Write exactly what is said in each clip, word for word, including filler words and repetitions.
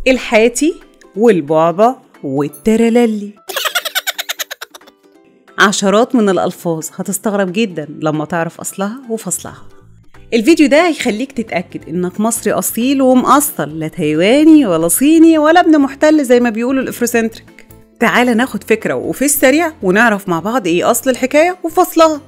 الحاتي والبعبع والترللي. عشرات من الألفاظ هتستغرب جدا لما تعرف أصلها وفصلها. الفيديو ده هيخليك تتأكد إنك مصري أصيل ومأصل، لا تايواني ولا صيني ولا ابن محتل زي ما بيقولوا الإفروسنتريك. تعالى ناخد فكرة وفي السريع ونعرف مع بعض إيه أصل الحكاية وفصلها.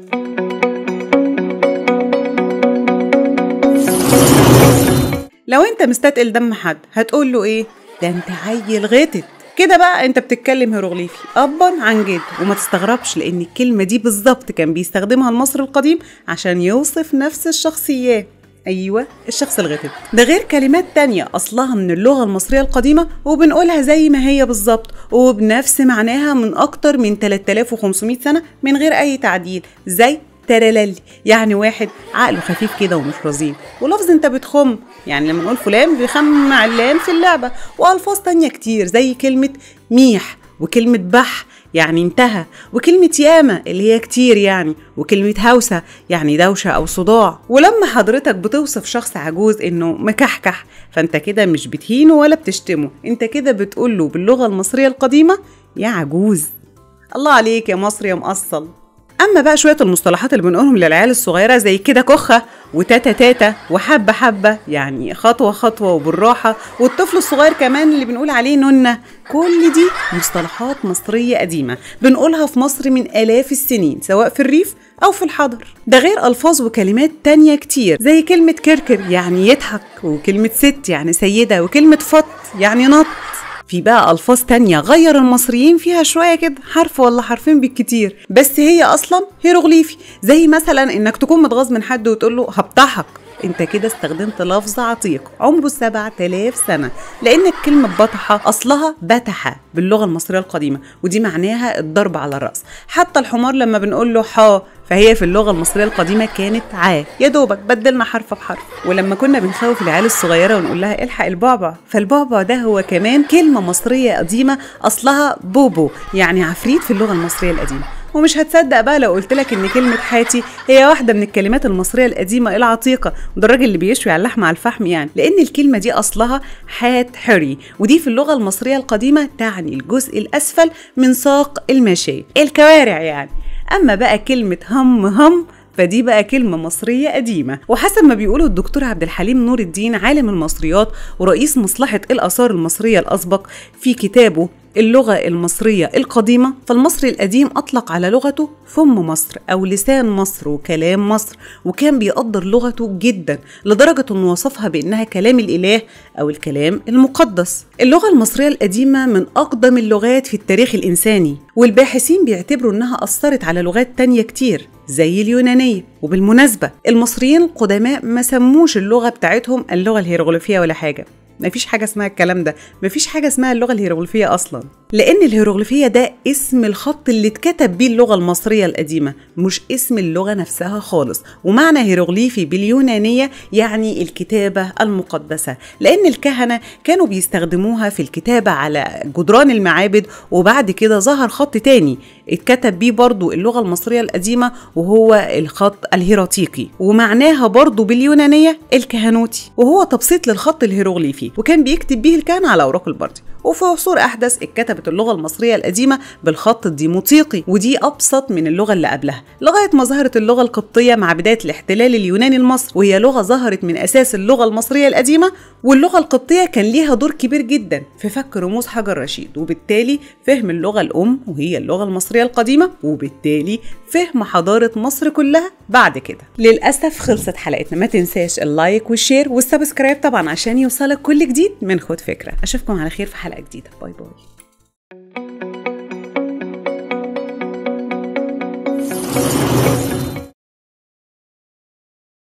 لو انت مستثقل دم حد هتقول له ايه؟ ده انت عيل غتت كده. بقى انت بتتكلم هيروغليفي ابا عن جد، وما تستغربش لان الكلمه دي بالظبط كان بيستخدمها المصري القديم عشان يوصف نفس الشخصيات. ايوه، الشخص الغتت ده غير كلمات تانية اصلها من اللغه المصريه القديمه وبنقولها زي ما هي بالظبط وبنفس معناها من اكتر من تلاتة آلاف وخمسمية سنه من غير اي تعديل، زي ترللي يعني واحد عقله خفيف كده ومش رزين، ولفظ انت بتخم يعني لما نقول فلان بيخم علان في اللعبة، والفاظ تانية كتير زي كلمة ميح وكلمة بح يعني انتهى، وكلمة ياما اللي هي كتير يعني، وكلمة هوسة يعني دوشة أو صداع. ولما حضرتك بتوصف شخص عجوز إنه مكحكح فأنت كده مش بتهينه ولا بتشتمه، أنت كده بتقوله باللغة المصرية القديمة يا عجوز. الله عليك يا مصري يا مقصل. اما بقى شويه المصطلحات اللي بنقولهم للعيال الصغيره زي كده كخه وتاتا تاتا وحبه حبه يعني خطوه خطوه وبالراحه، والطفل الصغير كمان اللي بنقول عليه نونه، كل دي مصطلحات مصريه قديمه بنقولها في مصر من الاف السنين سواء في الريف او في الحضر. ده غير الفاظ وكلمات تانية كتير زي كلمه كركر يعني يضحك، وكلمه ست يعني سيده، وكلمه فط يعني نط. في بقى ألفاظ تانية غير المصريين فيها شوية كده حرف ولا حرفين بالكتير، بس هي أصلا هيروغليفي، زي مثلا إنك تكون متغاظ من حد وتقول له هبطحك، انت كده استخدمت لفظ عتيق عمره سبعة آلاف سنة، لأن كلمة بطحة أصلها بتحة باللغة المصرية القديمة، ودي معناها الضرب على الرأس. حتى الحمار لما بنقول له حا فهي في اللغة المصرية القديمة كانت عا، يا دوبك بدلنا حرف بحرف. ولما كنا بنخوف العيال الصغيرة ونقول لها الحق البعبع، فالبعبع ده هو كمان كلمة مصرية قديمة أصلها بوبو يعني عفريت في اللغة المصرية القديمة. ومش هتصدق بقى لو قلت لك ان كلمه حاتي هي واحده من الكلمات المصريه القديمه العتيقه، وده الراجل اللي بيشوي على اللحمه على الفحم يعني، لان الكلمه دي اصلها حات حري، ودي في اللغه المصريه القديمه تعني الجزء الاسفل من ساق الماشيه، الكوارع يعني. اما بقى كلمه هم هم فدي بقى كلمة مصرية قديمة، وحسب ما بيقولوا الدكتور عبد الحليم نور الدين عالم المصريات ورئيس مصلحة الآثار المصرية الأسبق في كتابه اللغة المصرية القديمة، فالمصري القديم أطلق على لغته فم مصر أو لسان مصر وكلام مصر، وكان بيقدر لغته جدا لدرجة أنه وصفها بأنها كلام الإله أو الكلام المقدس. اللغة المصرية القديمة من أقدم اللغات في التاريخ الإنساني، والباحثين بيعتبروا أنها أثرت على لغات تانية كتير زي اليونانية. وبالمناسبة المصريين القدماء ما سموش اللغة بتاعتهم اللغة الهيروغليفية ولا حاجة، مفيش حاجة اسمها الكلام ده، مفيش حاجة اسمها اللغة الهيروغليفية أصلا، لأن الهيروغليفية ده اسم الخط اللي اتكتب بيه اللغة المصرية القديمة، مش اسم اللغة نفسها خالص. ومعنى هيروغليفي باليونانية يعني الكتابة المقدسة، لأن الكهنة كانوا بيستخدموها في الكتابة على جدران المعابد، وبعد كده ظهر خط تاني اتكتب بيه برضو اللغة المصرية القديمة وهو الخط الهيراتيقي، ومعناها برضو باليونانية الكهنوتي، وهو تبسيط للخط الهيروغليفي، وكان بيكتب بيه الكهنة على أوراق البردي. وفي عصور أحدث اتكتبت اللغة المصرية القديمة بالخط الديموطيقي، ودي أبسط من اللغة اللي قبلها، لغاية ما ظهرت اللغة القبطية مع بداية الاحتلال اليوناني لمصر، وهي لغة ظهرت من أساس اللغة المصرية القديمة. واللغة القبطية كان ليها دور كبير جدا في فك رموز حجر رشيد، وبالتالي فهم اللغة الأم وهي اللغة المصرية القديمة، وبالتالي فهم حضارة مصر كلها بعد كده. للأسف خلصت حلقتنا، ما تنساش اللايك والشير والسبسكرايب طبعا عشان يوصلك كل جديد من خد فكرة. أشوفكم على خير في حلقة جديدة. باي باي.